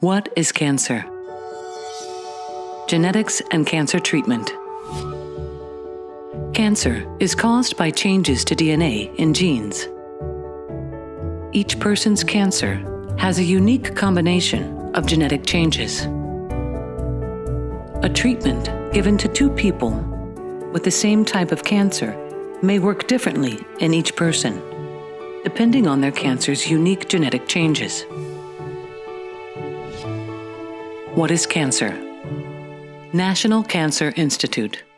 What is cancer? Genetics and cancer treatment. Cancer is caused by changes to DNA in genes. Each person's cancer has a unique combination of genetic changes. A treatment given to two people with the same type of cancer may work differently in each person, depending on their cancer's unique genetic changes. What is cancer? National Cancer Institute.